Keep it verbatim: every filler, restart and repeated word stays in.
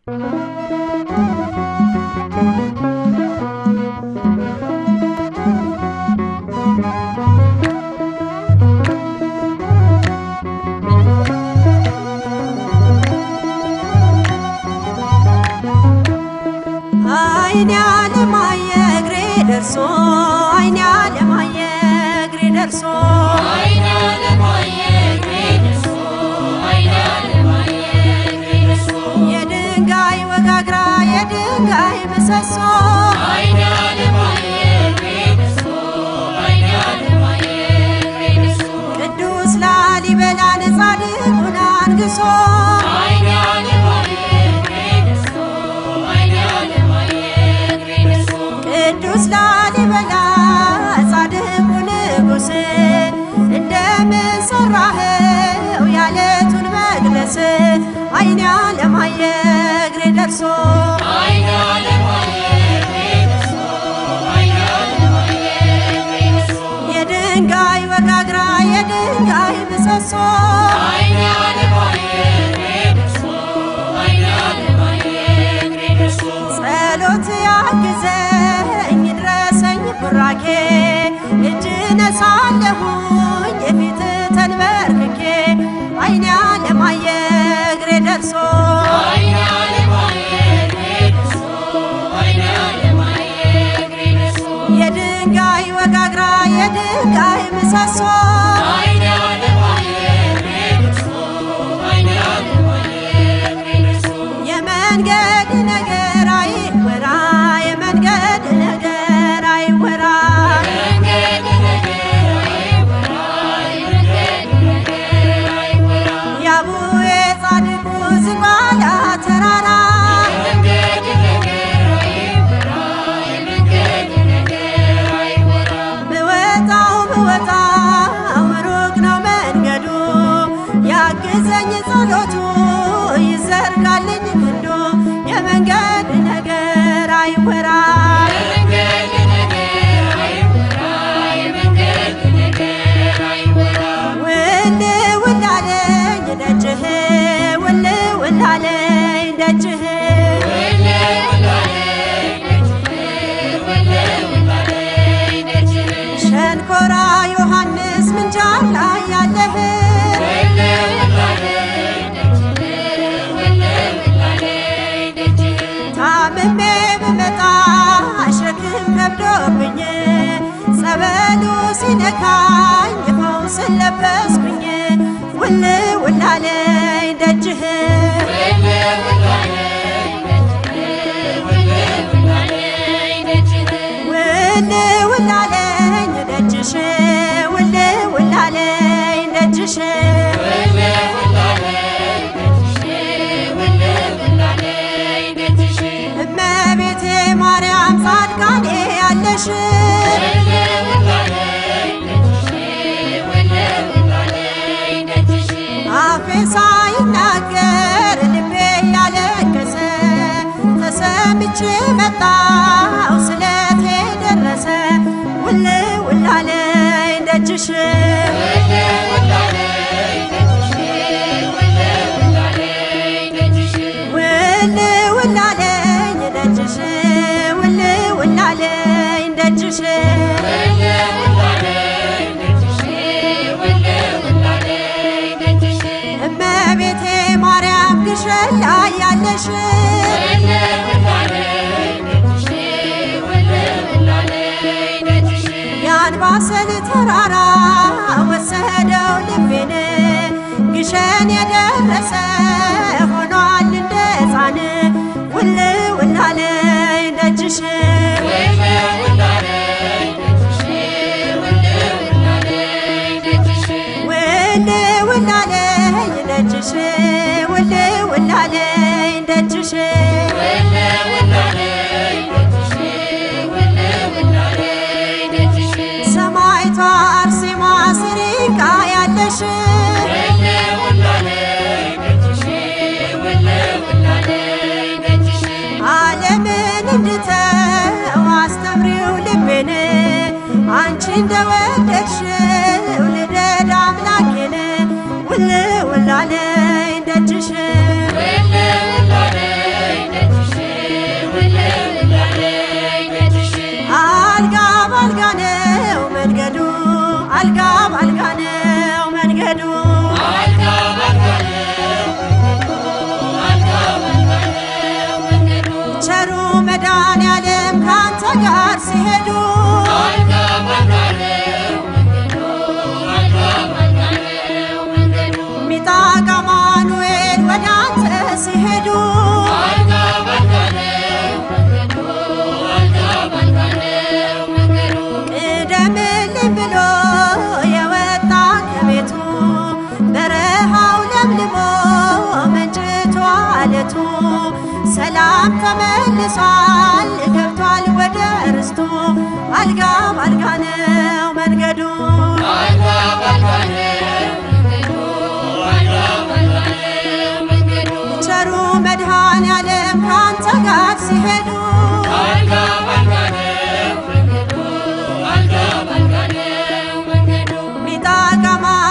አይኔ አለማየ እግሬ ደርሶ አይኔ አለማየ እግሬ ደርሶ አይኔ አለማየ እግሬ ደርሶ አይኔ አለማየ እግሬ ደርሶ የድንጋይ ወጋግራ የድንጋይ ምሰሶ አይኔ አለማየ እግሬ ደርሶ አይኔ አለማየ እግሬ ደርሶ ቅዱስ ላሊበላን ጻድቁን አንግሶ አይኔ አለማየ ቅዱስ ላሊበላ ጻድቁ ንጉሥ እንደምን ሰራኸው ያለቱን መቅደስ አይኔ አለማየ እግሬ ደርሶ አይኔ አለማየ እግሬ ደርሶ አይኔ አለማየ እግሬ ደርሶ የድንጋይ ወጋግራ የድንጋይ ምሰሶ አይኔ አለማየ እግሬ ደርሶ አይኔ አለማየ እግሬ ደርሶ ጸሎት ያግዘኝ ድረሰኝ ቡራኬ እጅ ነሳለሁኝ የፊት ተንበርክኬ አይኔ አለማየ እግሬ ደርሶ አይኔ አለማየ እግሬ ደርሶ አይኔ አለማየ እግሬ ደርሶ የድንጋይ ወጋግራ የድንጋይ ምሰሶ አይኔ አለማየ እግሬ ደርሶ አይኔ አለማየ እግሬ ደርሶ የመንገድ ነገር አይወራ የመንገድ ነገር አይወራ የመንገድ ነገር አይወራ የመንገድ ነገር አይወራ ያቡዬ ጻድቁ ዝቋላ ተራራ የመንገድ ነገር አይወራ የመንገድ ነገር አይወራ ብወጣው ብወጣው ሩቅ ነው መንገዱ ያግዘኝ ጸሎቱ ይዘርጋልኝ ክንዱ የመንገድ ነገር አይወራ የመንገድ ነገር አይወራ የመንገድ ነገር አይወራ ውል ውል አለኝ ደጅህ ውል ውል አለኝ ደጅህ ውል ውል አለኝ ደጅህ ውል ውል አለኝ ደጅህ ሸንኮራ ዮሐንስ ምንጃር ላይ ያለህ ውል ውል አለኝ ደጅህ ውል ውል አለኝ ደጅህ ታምሜ ብመጣ ሸክም ከብዶብኝ ጸበሉ ሲነካኝ ፈውስ ለበስኩኝ ውል ውል አለኝ ደጅህ ውል ውል አለኝ ደጅህ ውል ውል አለኝ ደጅህ ውል ውል አለኝ ደጅሽ ውል ውል አለኝ ደጅሽ ውል ውል አለኝ ደጅሽ ውል ውል አለኝ ደጅሽ እመቤቴ ማርያም ጻድቃኔ ያለሽ ውል ውል አለኝ ደጅሽ ውል ውል አለኝ ደጅሽ አፌ ሳይናገር ልቤ ያለቀሰ ተሰምቼ መጣሁ ስለቴ ደረሰ ውል ውል አለኝ ደጅሽ ውል ውል አለኝ ደጅሽ ውል ውል አለኝ ደጅሽ ውል ውል አለኝ ደጅሽ ውል ውል አለኝ ደጅሽ ውል ውል አለኝ ደጅሽ ውል ውል አለኝ ደጅሽ እመቤቴ ማርያም ግሸን ላይ ያለሽ ውል ውል አለኝ ደጅሽ ውል ውል አለኝ ደጅሽ የአንባሰል ተራራ ወሰደው ልቤን ግሸን የደረሰ ሆኗል እንደ ሕፃን ውል ውል አለኝ ደጅሽ ውል ውል አለኝ ደጅሽ ውል ውል አለኝ ደጅሽ ውል ውል አለኝ ደጅሽ ውል ውል አለኝ ደጅሽ ውል ውል አለኝ ደጅሽ ውል ውል አለኝ ደጅሽ ሰማዕቷ አርሴማ ስሪንቃ ያለሽ ውል ውል አለኝ ደጅሽ ውል ውል አለኝ ደጅሽ ዓለምን እንድተው አስተምሪው ልቤን አንቺ እንደወደድሽው ልደድ አምላኬን ውል ውል አለኝ ደጅሽ ውል ውል አለኝ በሰላም ተመልሷል ገብቷል ወደ ርስቱ አልጋ ባልጋ ነው መንገዱ አልጋ ባልጋ ነው መንገዱ ቸሩ መድኃኔዓለም ካንተ ጋር ሲሄዱ አልጋ ባልጋ ነው መንገዱ አልጋ ባልጋ ነው መንገዱ ሚጣ ጋማ